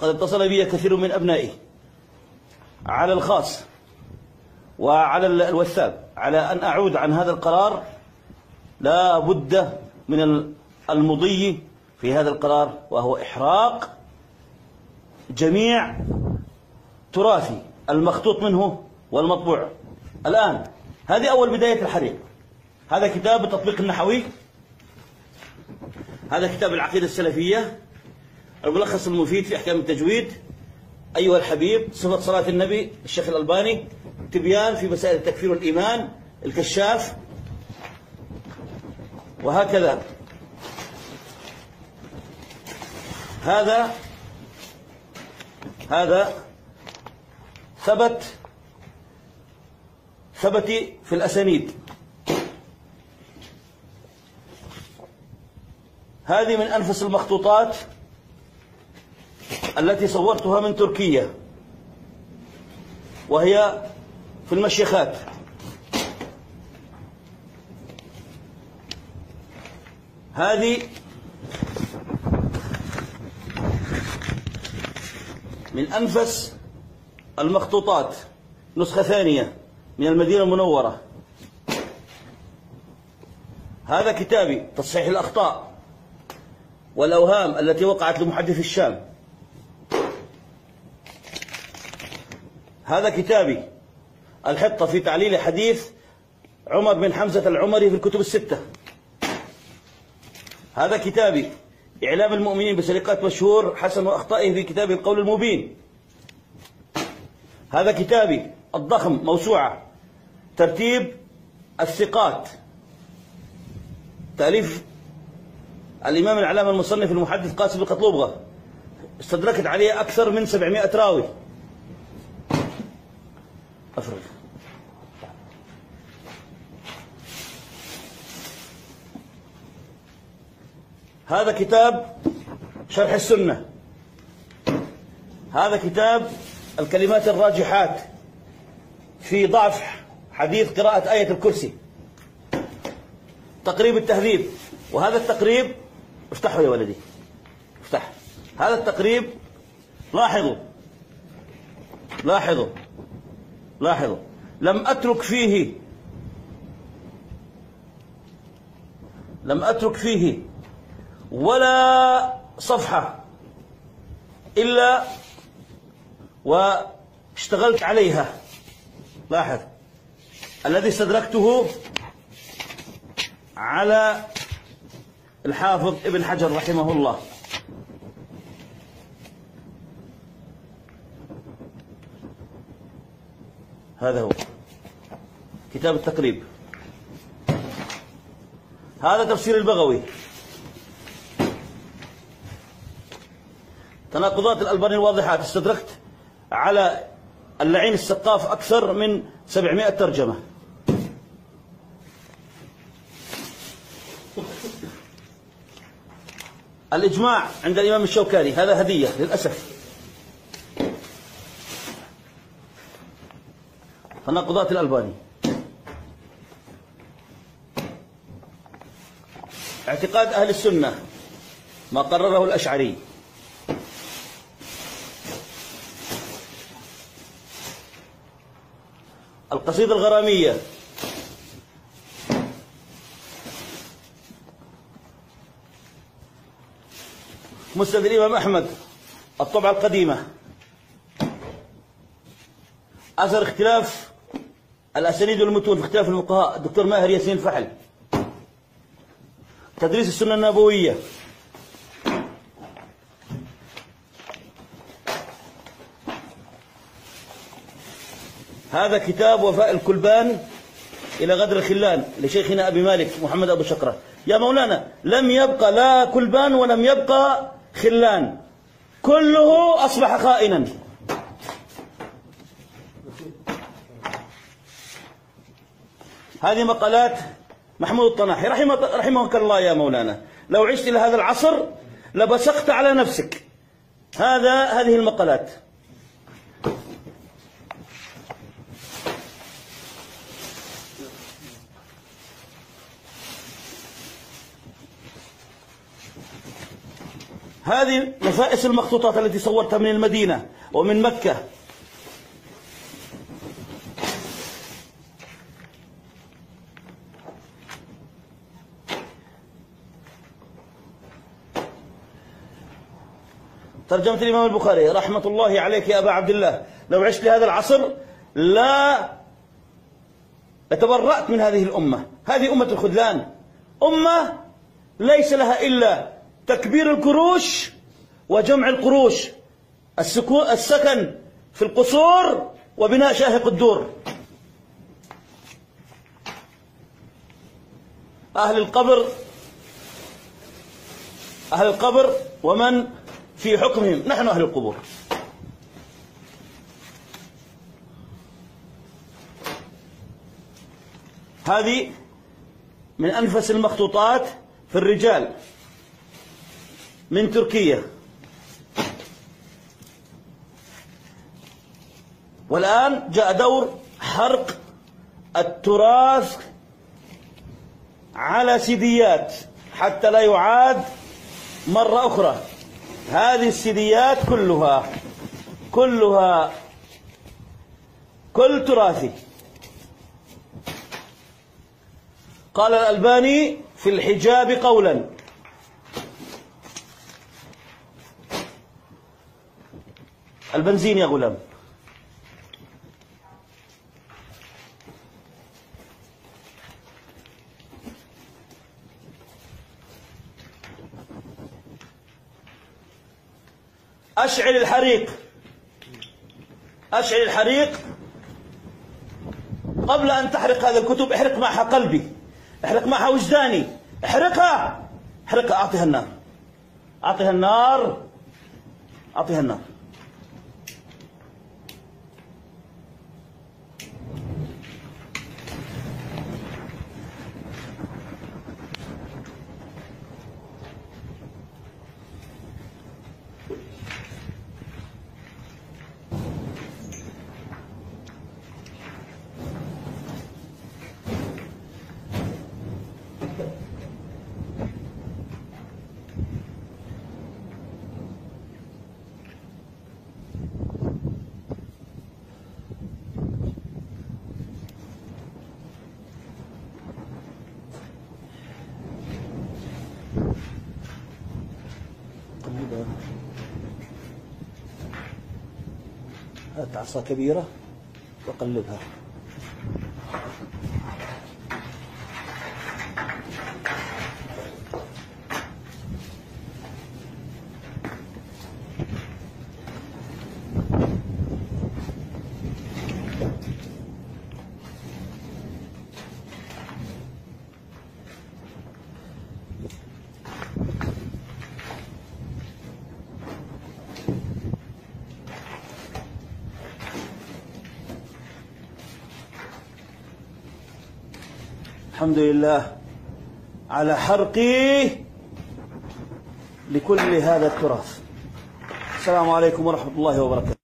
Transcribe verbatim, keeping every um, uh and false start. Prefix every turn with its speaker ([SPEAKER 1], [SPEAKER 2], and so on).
[SPEAKER 1] وقد اتصل بي كثير من أبنائي على الخاص وعلى الوثاب على أن أعود عن هذا القرار. لا بد من المضي في هذا القرار، وهو إحراق جميع تراثي المخطوط منه والمطبوع الآن. هذه أول بداية الحريق. هذا كتاب التطبيق النحوي، هذا كتاب العقيدة السلفية، الملخص المفيد في أحكام التجويد، أيها الحبيب، صفة صلاة النبي الشيخ الألباني، تبيان في مسائل التكفير والإيمان الكشاف، وهكذا. هذا هذا ثبت ثبت في الأسانيد. هذه من أنفس المخطوطات التي صورتها من تركيا، وهي في المشيخات. هذه من أنفس المخطوطات، نسخة ثانية من المدينة المنورة. هذا كتابي تصحيح الأخطاء والأوهام التي وقعت لمحدث الشام. هذا كتابي الحطة في تعليل حديث عمر بن حمزة العمري في الكتب الستة. هذا كتابي إعلام المؤمنين بسرقات مشهور حسن وأخطائه في كتابه القول المبين. هذا كتابي الضخم موسوعة ترتيب الثقات، تأليف الإمام العلامة المصنف المحدث قاسم القطلوبغة، استدركت عليه أكثر من سبعمائة راوي. أفرغ. هذا كتاب شرح السنة. هذا كتاب الكلمات الراجحات في ضعف حديث قراءة آية الكرسي. تقريب التهذيب، وهذا التقريب افتحه يا ولدي، افتح. هذا التقريب لاحظوا لاحظوا لاحظوا لم أترك فيه لم أترك فيه ولا صفحة إلا واشتغلت عليها. لاحظ الذي استدركته على الحافظ ابن حجر رحمه الله. هذا هو كتاب التقريب. هذا تفسير البغوي. تناقضات الألباني الواضحات، استدركت على اللعين السقاف أكثر من سبعمائة ترجمة. الإجماع عند الإمام الشوكاني، هذا هدية للأسف. تناقضات الألباني. اعتقاد أهل السنة ما قرره الأشعري. القصيدة الغرامية. مسند الإمام أحمد الطبعة القديمة. أثر اختلاف الأسانيد والمتون في اختلاف الفقهاء، الدكتور ماهر ياسين الفحل. تدريس السنة النبوية. هذا كتاب وفاء الكلبان إلى غدر الخلان لشيخنا أبي مالك محمد أبو شقرة. يا مولانا، لم يبقى لا كلبان ولم يبقى خلان، كله أصبح خائنا. هذه مقالات محمود الطناحي رحمه رحمك الله. يا مولانا، لو عشت إلى هذا العصر لبصقت على نفسك. هذا هذه المقالات. هذه نفائس المخطوطات التي صورتها من المدينة ومن مكة. ترجمة الإمام البخاري رحمة الله عليك يا أبا عبد الله، لو عشت لهذا العصر لا لتبرأت من هذه الأمة. هذه أمة الخذلان، أمة ليس لها إلا تكبير الكروش وجمع القروش، السكن في القصور وبناء شاهق الدور. أهل القبر أهل القبر ومن في حكمهم، نحن أهل القبور. هذه من أنفس المخطوطات في الرجال من تركيا. والآن جاء دور حرق التراث على سيديات حتى لا يعاد مرة أخرى. هذه السيديات كلها كلها كل تراثي. قال الألباني في الحجاب قولا: البنزين يا غلام. أشعل الحريق، أشعل الحريق قبل أن تحرق هذه الكتب. احرق معها قلبي، احرق معها وجداني، احرقها احرقها. أعطيها النار، أعطيها النار، أعطيها النار. هات عصا كبيرة وقلبها. الحمد لله على حرقي لكل هذا التراث. السلام عليكم ورحمة الله وبركاته.